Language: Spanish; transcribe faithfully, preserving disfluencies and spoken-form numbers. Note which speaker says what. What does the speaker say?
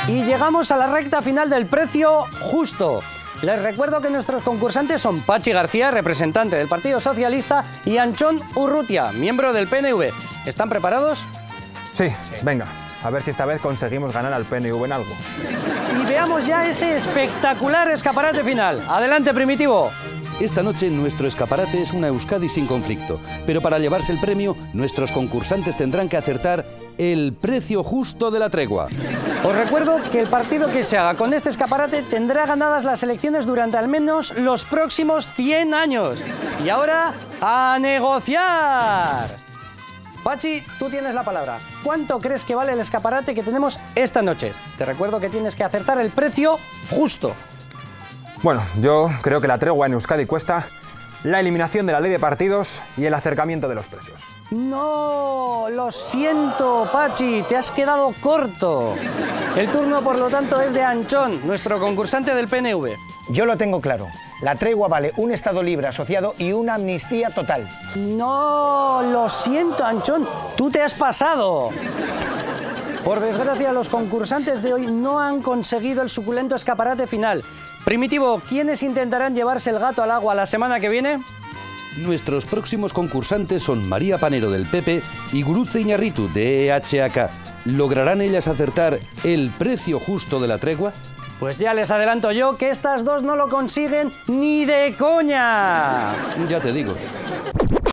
Speaker 1: Y llegamos a la recta final del precio justo. Les recuerdo que nuestros concursantes son Pachi García, representante del Partido Socialista, y Antxon Urrutia, miembro del P N V. ¿Están preparados?
Speaker 2: Sí, sí, venga, a ver si esta vez conseguimos ganar al P N V en algo.
Speaker 1: Y veamos ya ese espectacular escaparate final. Adelante, Primitivo.
Speaker 3: Esta noche nuestro escaparate es una Euskadi sin conflicto, pero para llevarse el premio, nuestros concursantes tendrán que acertar el precio justo de la tregua.
Speaker 1: Os recuerdo que el partido que se haga con este escaparate tendrá ganadas las elecciones durante al menos los próximos cien años. Y ahora, ¡a negociar! Pachi, tú tienes la palabra. ¿Cuánto crees que vale el escaparate que tenemos esta noche? Te recuerdo que tienes que acertar el precio justo.
Speaker 2: Bueno, yo creo que la tregua en Euskadi cuesta la eliminación de la ley de partidos y el acercamiento de los precios.
Speaker 1: No, lo siento, Pachi, te has quedado corto. El turno, por lo tanto, es de Antxon, nuestro concursante del P N V.
Speaker 4: Yo lo tengo claro. La tregua vale un Estado libre asociado y una amnistía total.
Speaker 1: No, lo siento, Antxon, tú te has pasado. Por desgracia, los concursantes de hoy no han conseguido el suculento escaparate final. Primitivo, ¿quiénes intentarán llevarse el gato al agua la semana que viene?
Speaker 3: Nuestros próximos concursantes son María Panero del P P y Gurutze Iñarritu de E H A K. ¿Lograrán ellas acertar el precio justo de la tregua?
Speaker 1: Pues ya les adelanto yo que estas dos no lo consiguen ni de coña.
Speaker 3: Ya te digo.